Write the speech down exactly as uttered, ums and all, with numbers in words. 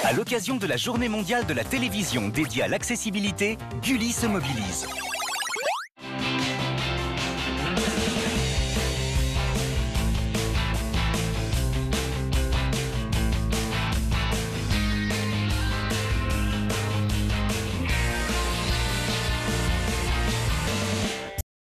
À l'occasion de la Journée mondiale de la télévision dédiée à l'accessibilité, Gulli se mobilise.